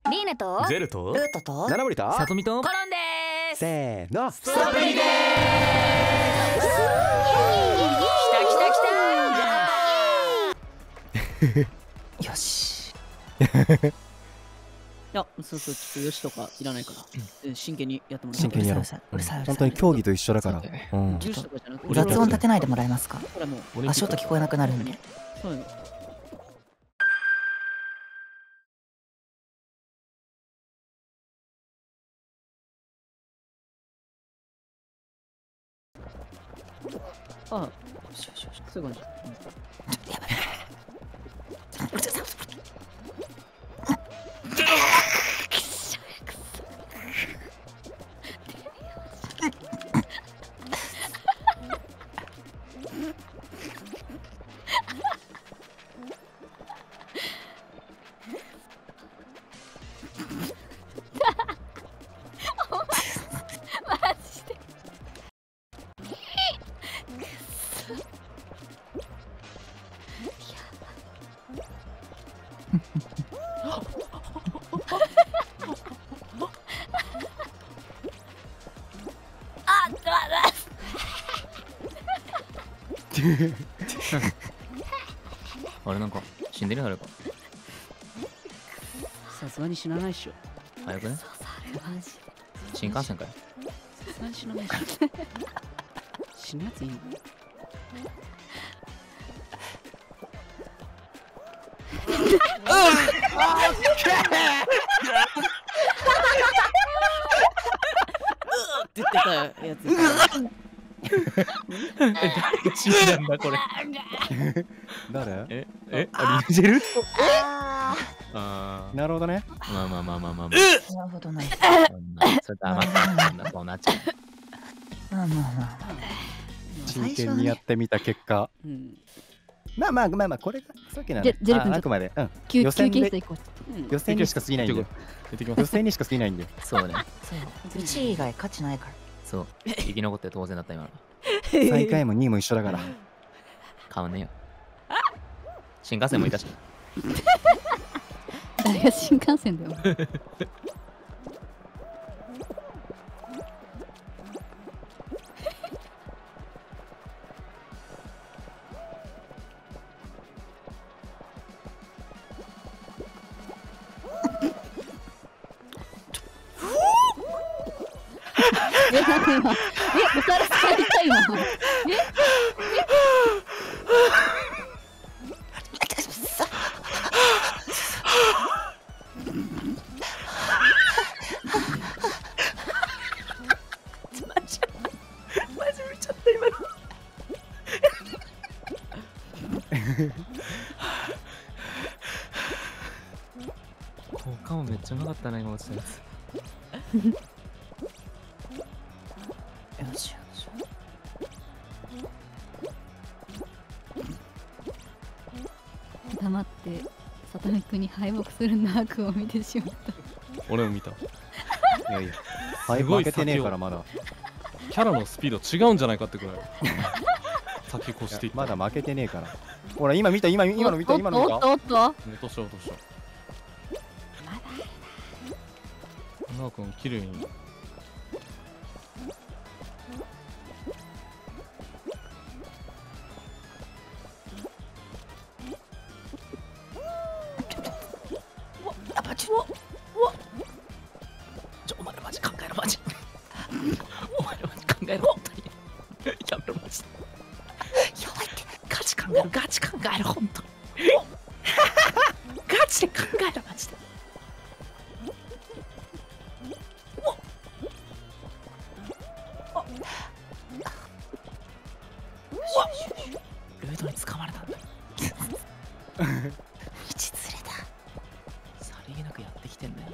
リーネとゼルとルートと七森とさとみとコロンでーす。 せーの、 ストプリで来た来た来た。 よし。 いや、そうそう、ちょっとよしとかいらないから、真剣にやってもらって。 真剣にやろう。 うるさい。 本当に競技と一緒だから。うん。 重視とかじゃなくて、 雑音立てないでもらえますか？ これもう、 足音聞こえなくなるんで。 そうよ。ああ、そういう感じ。 やばい。 あれなんか死んでる誰か。 さすがに死なないっしょ。 早くね。新幹線かよ。 さすがに死なないっしょ。死ぬやついいの？って言ってたやつ。 誰が死んだんだこれ。 誰？ あ、リジェル？ああ。 なるほどね。 まあまあまあまあまあまあ。 なるほどね。 それ黙ったんだ、そうなっちゃう。 まあまあまあ。 真剣にやってみた結果。 うん。 まあ、これがさっきのジェル君あくまで。 休予選で憩室行こう。 予選にしか過ぎないんで。予選にしか過ぎないんで。 そうね。 そう。1位以外価値ないから。 そう。生き残って当然だった今の。 最下位も2位も一緒だから。 変わんねえよ。新幹線もいたし。 誰が新幹線だよ。なんか今、お皿された今。 効果もめっちゃうまかったな今落ちたやつ。 よしよし。 黙ってさとみくんに敗北するナークを見てしまった。 俺も見た。 いやいや。はい、 すごい負けてねえからまだ。 キャラのスピード違うんじゃないかってくらい先越していった。 まだ負けてねえから。ほら今見た今の見た今の見た。 おっとおっと。 落としよう落としよう。なおくん綺麗に。 お前らマジ考えろマジ。お前らマジ考えろ本当に。やめろマジで。やばいって。ガチ考えろガチ考えろ本当に。ガチで考えろマジで。ルードに捕まれたんだ。 道連れだ。 さりげなくやってきてんだよ。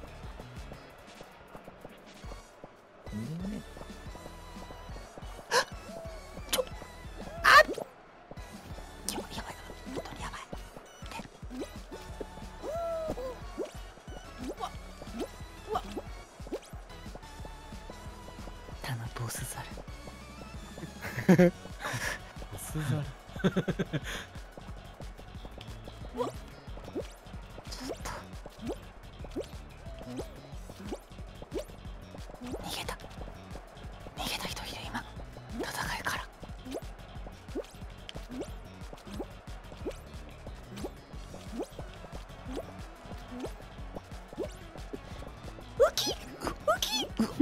とんでもねやばいやばい。本当にやばい。頼むボスザル。 スザル。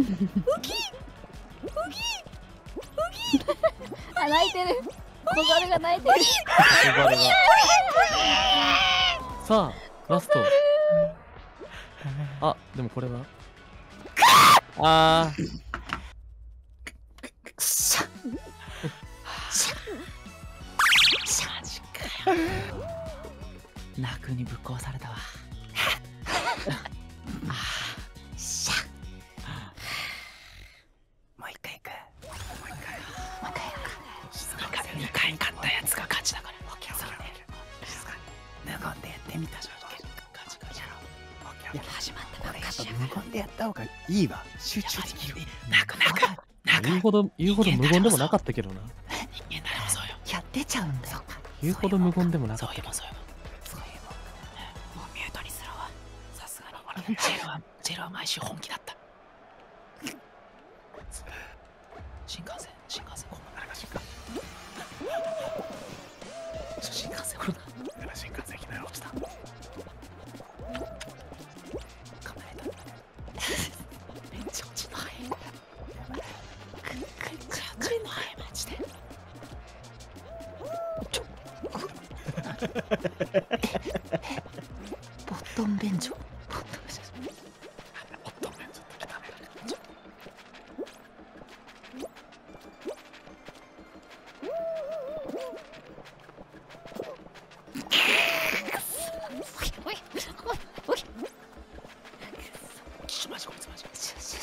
あ、泣いてる。小猿が泣いてる。 小猿がさあラスト。あ、でもこれはあーマジかよ。泣くにぶっ壊されたわ。もう一回行く。2回勝ったやつが勝ちだから。無言でやってみた。 いや始まったばっかし。 無言でやった方がいいわ。集中できる。 泣く。 言うほど無言でもなかったけどな。 人間誰もそうよ。 いや出ちゃうんだよ。 言うほど無言でもなかそうったけど。 いうもうミュートにするわ。さすがにジェルは毎週本気だった。新幹線こんな新幹線来るな。新幹線いきなり落ちた。カメラだ。めっちゃ落ちない。めっちゃ落ちないマジで。 ボットン便所。 マジこいつマジ。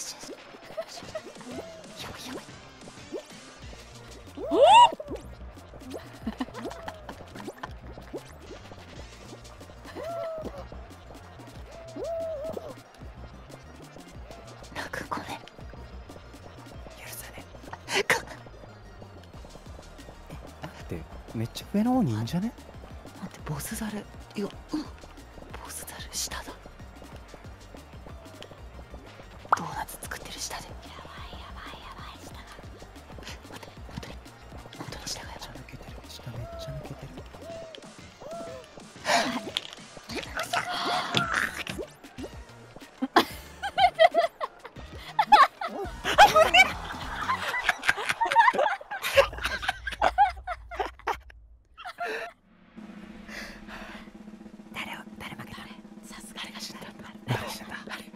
泣くごめん。 許さねでめっちゃ上の方にいいんじゃね？ 待ってボスザル。いや、ボスザル下だ。ドーナツ作ってる下で。やばい下が。待って本当に下がやばい。 下抜けてる。下めっちゃ抜けてる。 誰負けた？さすが誰が死んだ？ 誰死んだ。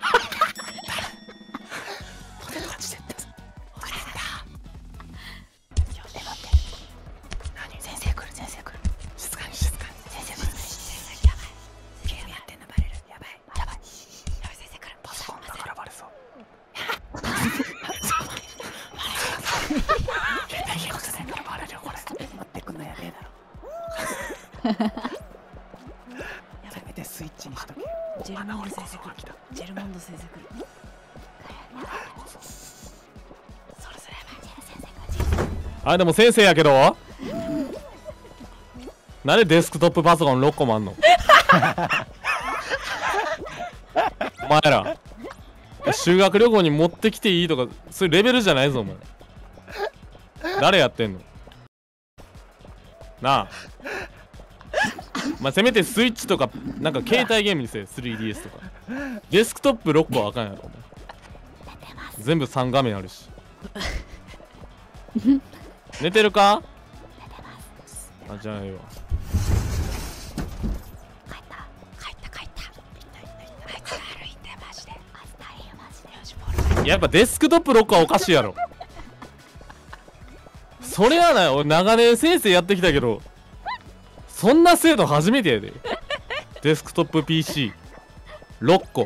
ポテトがちてってさ。俺だ。よし待って。何？先生来る。静かに。先生来る。やばい。ゲームやってんのバレる。やばい。先生来る。パソコンだからバレそう。携帯ゲームさせんからバレるよこれ。 待ってくんのやべえだろ。せめてスイッチにしとけ。 ジェルモンド先生来る。ジェルモンド先生来る。 それすれば。 あれでも先生やけどなんでデスクトップパソコン6個もあんのお前ら修学旅行に持ってきていいとかそういうレベルじゃないぞお前。誰やってんのなあ。まあ、せめてスイッチとかなんか携帯ゲームにせえ。 3DS とかデスクトップ6個はあかんやろお前。全部3画面あるし寝てるか？あ、じゃあいいわ。やっぱデスクトップ6個はおかしいやろ。それはない。俺長年先生やってきたけどそんな制度初めてやで。デスクトップ PC6 個。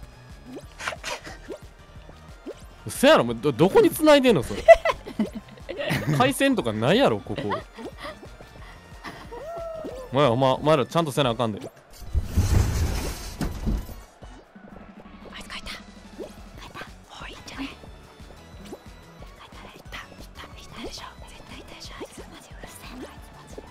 そやろ。どこに繋いでんのそれ。回線とかないやろここ。お前らちゃんとせなあかんで。 あいつ帰ったおいいんじゃない？いったでしょ。絶対いったでしょ。あいつマジうるせえな。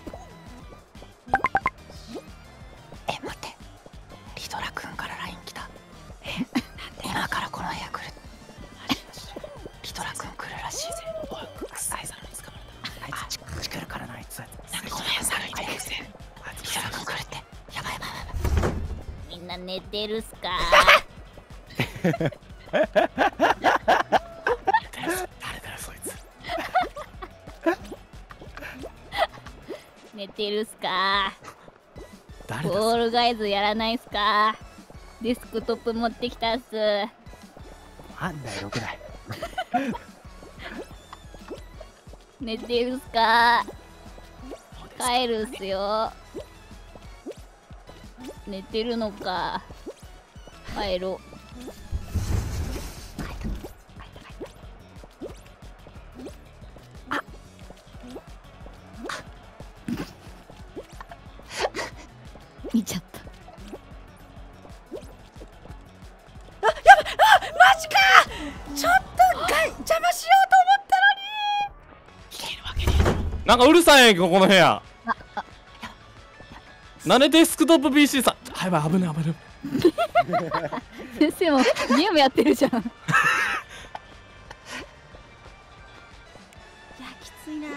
待ってリドラ君から LINE 来た。今からこの部屋来る。リドラ君来るらしいぜ。おい臭い猿に捕まれた。あいつ来るからな。あいつなんかこの部屋猿いてるぜ。リドラ君来るって。やばい。 みんな寝てるっすか？ 誰だよそいつ。 寝てるっすか？ 誰だボールガイズやらないっすか？デスクトップ持ってきたっす。 なんだよ6台。 寝てるっすか？帰るっすよ。寝てるのか。帰ろう。見ちゃった。 マジか。ちょっと邪魔しようと思ったのに。消えるわけねえだろ。 なんかうるさいやんけここの部屋。なんでデスクトップ PC さん。はいばい、危ない危ない。 先生もゲームやってるじゃん。 いやきついな。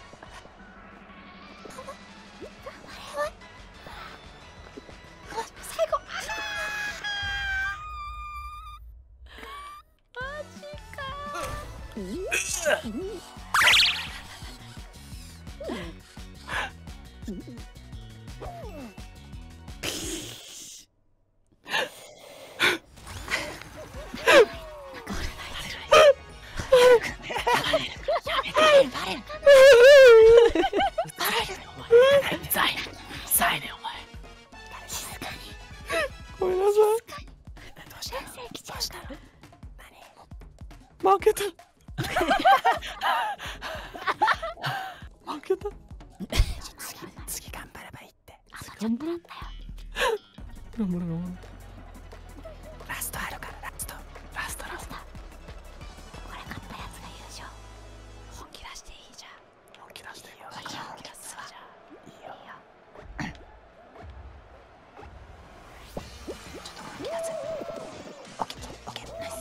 最後。マジか。 ごめんなさい。負けた。負けた。 次頑張ればいいって。 頑張らんだよ。 頑張れ頑張れ。 ラストあるからラスト。 これ勝ったやつが優勝。本気出していいじゃん。 本気出していいよ。 本気出すわ。いいよ。ちょっと本気出す。オッケーナイス。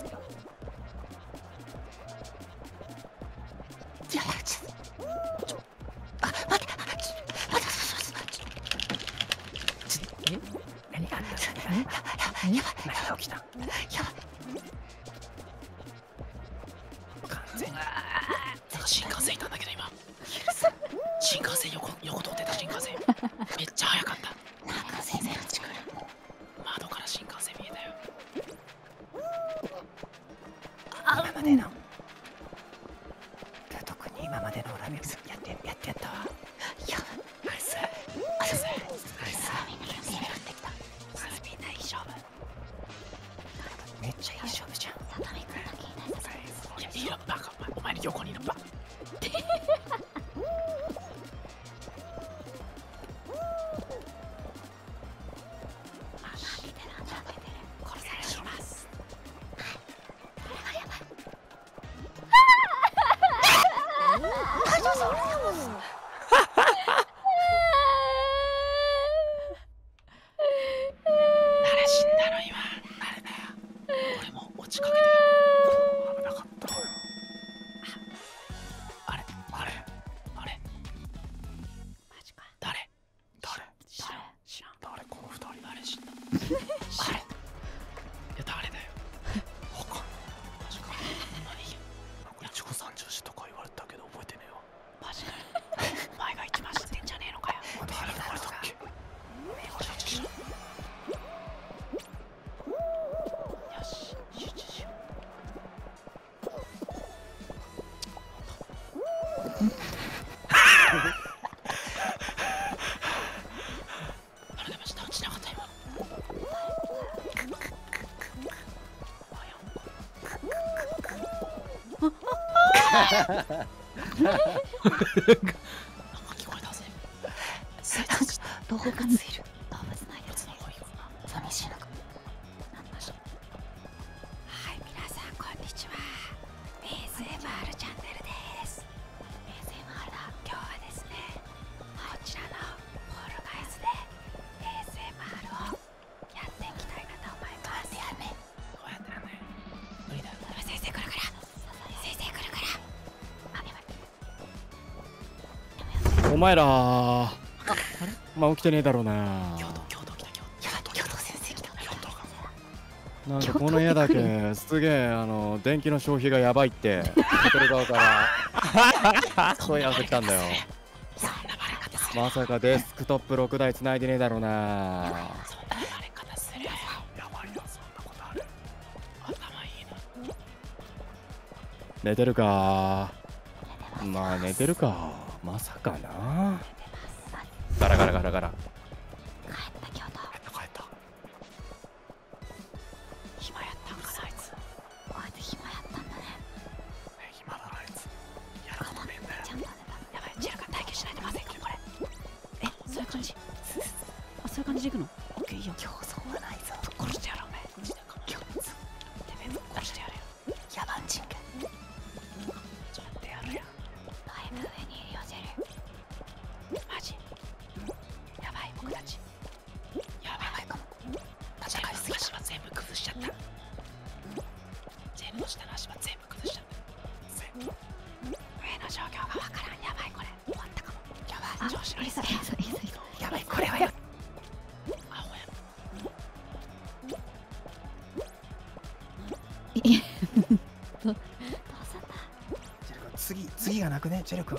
いやちょっと。あ待って。何があった？やばい。何が起きた？やばい。完全に。新幹線いたんだけど今。新幹線横通ってた新幹線。めっちゃ速かった。なんか先生の力。窓から新幹線見えたよ。今までの。特に今までのラミオスやってやったわ。いや、ナイス。みんないい勝負。めっちゃいい勝負じゃん。いや、いいよ、バカ。お前の横にいるバカ。殺されします。誰死んだの今。誰だよ。俺も落ちかけてる。危なかったわよ。あれマジか。誰知らん。誰この二人。誰死んだ。あれいや誰だよ。わかんない。マジか。何なんかいちご三重視とか言われたけど覚えてねえわ。マジかよ。お前が一番知ってんじゃねえのかよ。誰だっけ。俺たち知らん。よし、集中しよう。あれでも下落ちなかった今。なんか聞こえたぜ。 動物いる。動物ないやつ。寂しいのか。 はい、皆さんこんにちは。ASMR チャンネルです。ASMR だ。今日はですね、こちらのポールガイズで ASMR をやっていきたいなと思います。どうやってやんね。無理だよ。先生来るから。あ、やばい。 お前らまあ起きてねえだろうな。 京都来た。京都先生来た。京都がもなんかこの家だけすげえ電気の消費がやばいってホテル側から問い合わせ来たんだよ。 そんなバレ方する。 まさかデスクトップ6台繋いでねえだろうな。 そんなバレ方する。やばいよ、そんなことある。頭いいな。 寝てるか。まあ寝てるか。まさかな。ガラガラガラガラ。 帰った京都。 帰った。暇やったんかな、あいつ。 あいつ暇やったんだね。 暇だな、あいつ。やることねえんだよ。 ちゃんと寝やばい、ジェルが待機しないとまずいかも、これ。 そういう感じ。あ、そういう感じでいくの。オッケー、いいよ。 競争はないぞ。ぶっ殺してやろう、お前。今日、てめえぶっ殺してやるよ。野蛮人か。ちょっとやるよ。 だいぶ上にいるよジェル。 マジ。やばい、僕たち。やばいかも。ジェルの足場全部崩しちゃった。ジェルの下の足場全部崩しちゃった。上の状況がわからん。やばい、これ。終わったかも。やばい、調子乗りすぎ。やばい、これはや。アホや。 どうすんだ。 次がなくね、ジェル君。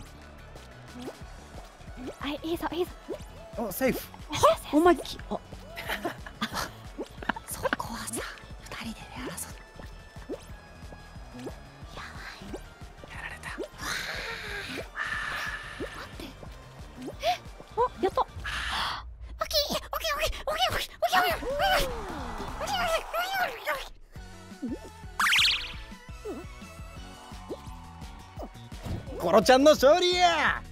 あ、いいぞいいぞ。 お、セーフ。 お前き、あ、 そこはさ、二人で争う。やられた。 あ、やった。 コロちゃんの勝利や。